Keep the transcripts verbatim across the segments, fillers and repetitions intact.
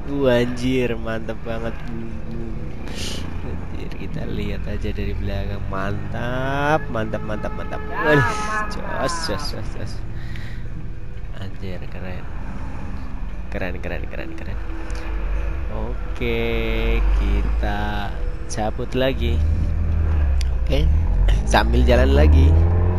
Uh, anjir, mantap banget. Anjir, kita lihat aja dari belakang. Mantap, mantap, mantap, mantap. Waduh, jos, jos, jos, jos. Anjir, keren. Keren, keren, keren, keren. Oke, kita cabut lagi. Oke, sambil jalan lagi.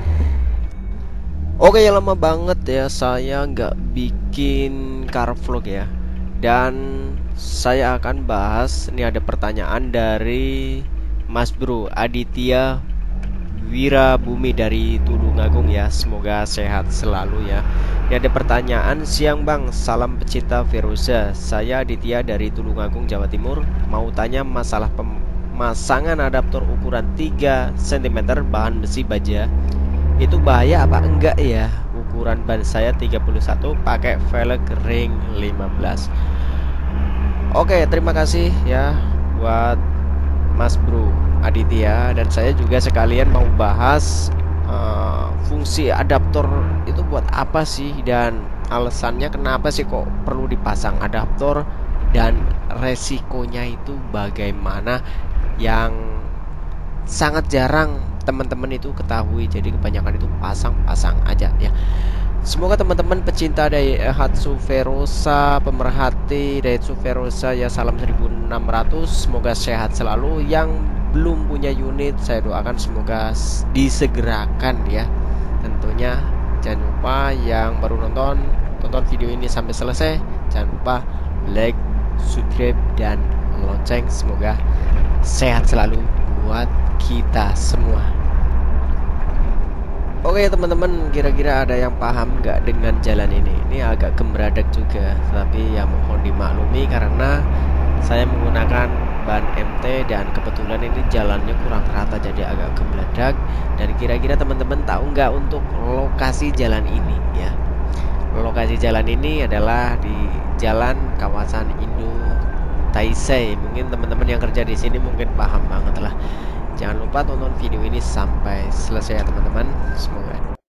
Oke, ya lama banget ya saya nggak bikin car vlog ya. Dan saya akan bahas, ini ada pertanyaan dari Mas Bro Aditya Wirabumi dari Tulungagung ya. Semoga sehat selalu ya. Ini ada pertanyaan, siang bang, salam pecinta Verosa. Saya Aditya dari Tulungagung, Jawa Timur. Mau tanya masalah pemasangan adaptor ukuran tiga sentimeter bahan besi baja. Itu bahaya apa enggak ya? Ukuran ban saya tiga puluh satu, pakai velg ring lima belas. Oke, terima kasih ya buat Mas Bro Aditya. Dan saya juga sekalian mau bahas uh, fungsi adaptor itu buat apa sih, dan alasannya kenapa sih kok perlu dipasang adaptor, dan resikonya itu bagaimana, yang sangat jarang teman-teman itu ketahui. Jadi kebanyakan itu pasang-pasang aja ya. Semoga teman-teman pecinta Daihatsu Verosa, pemerhati Daihatsu Verosa ya, salam seribu enam ratus, semoga sehat selalu. Yang belum punya unit, saya doakan semoga disegerakan ya. Tentunya jangan lupa yang baru nonton, tonton video ini sampai selesai. Jangan lupa like, subscribe, dan lonceng. Semoga sehat selalu buat kita semua. Oke teman-teman, kira-kira ada yang paham nggak dengan jalan ini? Ini agak gembradak juga, tapi ya mohon dimaklumi karena saya menggunakan ban M T dan kebetulan ini jalannya kurang rata, jadi agak gembradak. Dan kira-kira teman-teman tahu nggak untuk lokasi jalan ini ya? Lokasi jalan ini adalah di jalan kawasan Indo Taisei. Mungkin teman-teman yang kerja di sini mungkin paham banget lah. Jangan lupa tonton video ini sampai selesai ya teman-teman. Semoga.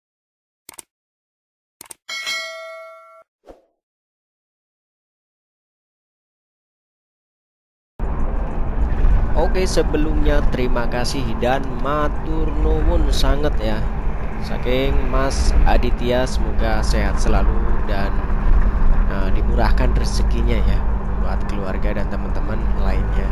Oke, sebelumnya terima kasih dan matur nuwun sangat ya saking Mas Aditya, semoga sehat selalu dan uh, dimurahkan rezekinya ya buat keluarga dan teman-teman lainnya.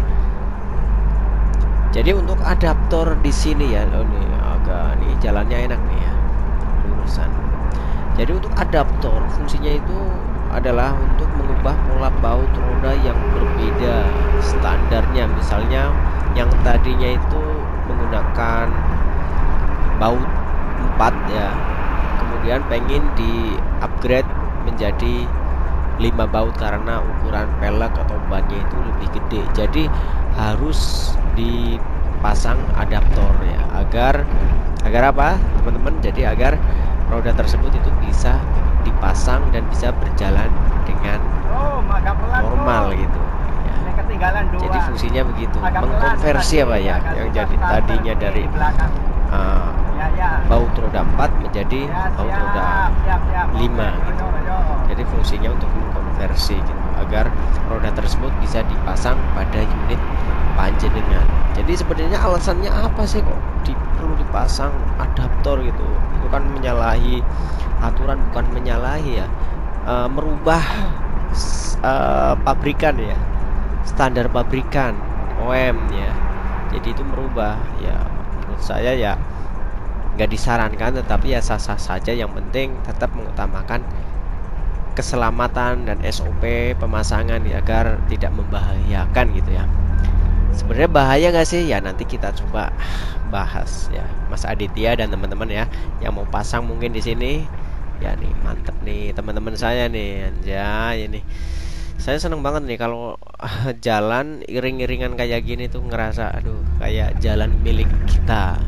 Jadi untuk adaptor di sini ya, oh nih agak nih jalannya enak nih ya, lurusan. Jadi untuk adaptor fungsinya itu adalah untuk mengubah pola baut roda yang berbeda standarnya. Misalnya yang tadinya itu menggunakan baut empat ya, kemudian pengen di upgrade menjadi lima baut karena ukuran pelek atau bannya itu lebih gede. Jadi harus dipasang adaptor ya, agar agar apa teman-teman, jadi agar roda tersebut itu bisa dipasang dan bisa berjalan dengan normal gitu ya. Jadi fungsinya begitu, mengkonversi apa ya yang jadi tadinya dari uh, baut roda empat menjadi baut roda lima gitu. Jadi fungsinya untuk mengkonversi gitu, agar roda tersebut bisa dipasang pada unit panjenengan. Jadi sebenarnya alasannya apa sih kok di, perlu dipasang adaptor gitu? Itu kan menyalahi aturan, bukan menyalahi ya, e, merubah e, pabrikan ya, standar pabrikan O M ya. Jadi itu merubah ya, menurut saya ya nggak disarankan, tetapi ya sah-sah saja. Yang penting tetap mengutamakan keselamatan dan S O P pemasangan ya, agar tidak membahayakan gitu ya. Sebenarnya bahaya nggak sih? Ya nanti kita coba bahas ya, Mas Aditya dan teman-teman ya yang mau pasang mungkin di sini. Ya nih mantep nih teman-teman saya nih, anjay ini. Saya seneng banget nih kalau jalan iring-iringan kayak gini tuh, ngerasa aduh kayak jalan milik kita,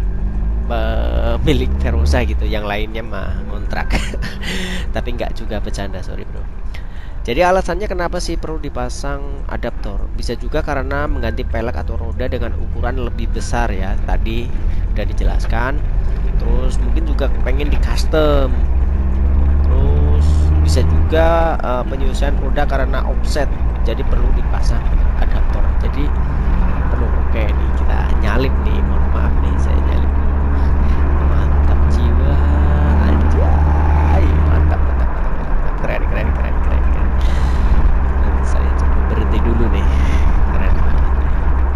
milik Verosa gitu. Yang lainnya mah ngontrak. Tapi nggak juga, bercanda, sorry bro. Jadi alasannya kenapa sih perlu dipasang adaptor? Bisa juga karena mengganti pelek atau roda dengan ukuran lebih besar ya, tadi udah dijelaskan. Terus mungkin juga pengen di custom. Terus bisa juga uh, penyusuan roda karena offset. jadi perlu dipasang adaptor. Jadi perlu, oke nih kita nyalip nih, mohon maaf nih saya nyalip dulu. Mantap jiwa, anjay, mantap mantap mantap mantap, keren keren keren keren keren. Dan saya coba berhenti dulu nih, keren banget nih.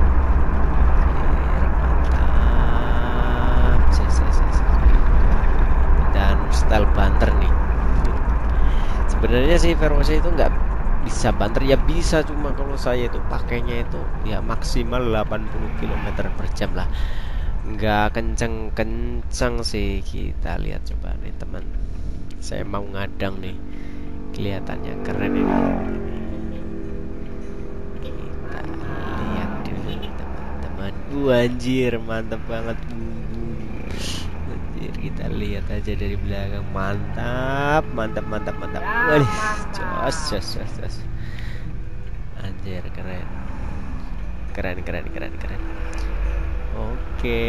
Mantap, ses, ses, ses. Dan style banter nih. Sebenarnya sih Veloce itu nggak bisa banter, ya bisa, cuma kalau saya itu pakainya itu ya maksimal delapan puluh kilometer per jam lah, nggak kenceng-kenceng sih. Kita lihat coba nih teman, saya mau ngadang nih, kelihatannya keren ini. Kita lihat dulu teman-teman. Uh, anjir mantap banget. Anjir, kita lihat aja dari belakang, mantap mantap mantap mantap. Waduh, jos jos jos jos. Anjir, keren keren keren keren keren. Oke,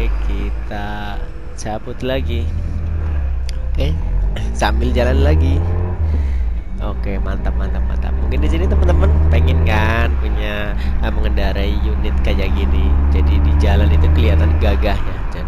kita cabut lagi. Oke, sambil jalan lagi. Oke, mantap mantap mantap. Mungkin di sini teman-teman pengen kan punya uh, mengendarai unit kayak gini. Jadi di jalan itu kelihatan gagahnya. Dan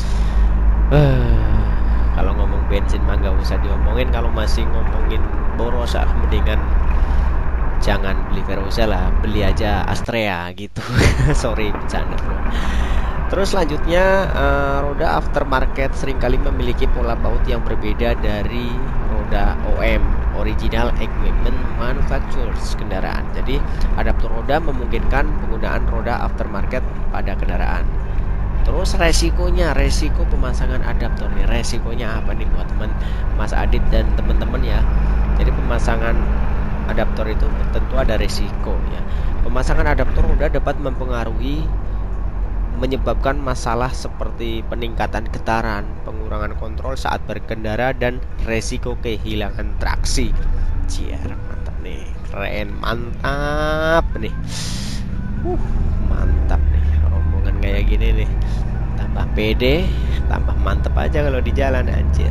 uh, kalau ngomong bensin mah nggak usah diomongin. Kalau masih ngomongin boros, ah, mendingan jangan beli Veloce lah, beli aja Astrea gitu. Sorry, bercanda bro. Terus selanjutnya, uh, roda aftermarket seringkali memiliki pola baut yang berbeda dari roda O M, Original Equipment Manufacturers, kendaraan. Jadi adaptor roda memungkinkan penggunaan roda aftermarket pada kendaraan. Terus resikonya, resiko pemasangan adaptor nih, resikonya apa nih buat teman Mas Adit dan teman-teman ya. Jadi pemasangan adaptor itu tentu ada resiko ya. Pemasangan adaptor roda dapat mempengaruhi, menyebabkan masalah seperti peningkatan getaran, pengurangan kontrol saat berkendara, dan resiko kehilangan traksi. Ciar, mantap nih, keren, mantap nih. Uh, mantap nih, rombongan kayak gini nih, tambah pede, tambah mantep aja kalau di jalan, anjir.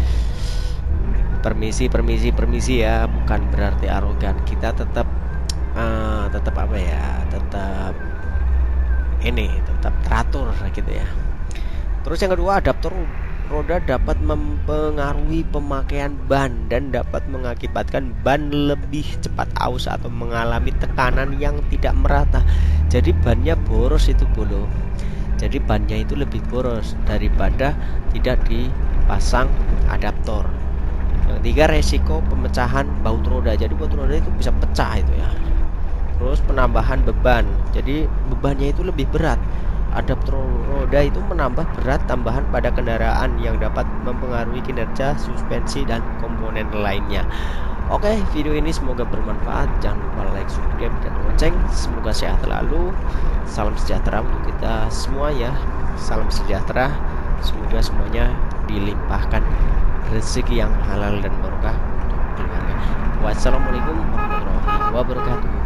Permisi, permisi, permisi ya, bukan berarti arogan. Kita tetap, uh, tetap apa ya, tetap ini, tetap teratur gitu ya. Terus yang kedua, adaptor roda dapat mempengaruhi pemakaian ban dan dapat mengakibatkan ban lebih cepat aus atau mengalami tekanan yang tidak merata. Jadi bannya boros itu bolo. Jadi bannya itu lebih boros daripada tidak dipasang adaptor. Yang ketiga, resiko pemecahan baut roda. Jadi baut roda itu bisa pecah itu ya. Terus penambahan beban, jadi bebannya itu lebih berat. Adaptor roda itu menambah berat tambahan pada kendaraan yang dapat mempengaruhi kinerja suspensi dan komponen lainnya. Oke, video ini semoga bermanfaat. Jangan lupa like, subscribe, dan lonceng. Semoga sehat selalu. Salam sejahtera untuk kita semua ya. Salam sejahtera. Semoga semuanya dilimpahkan rezeki yang halal dan barokah untuk keluarga. Wassalamualaikum warahmatullahi wabarakatuh.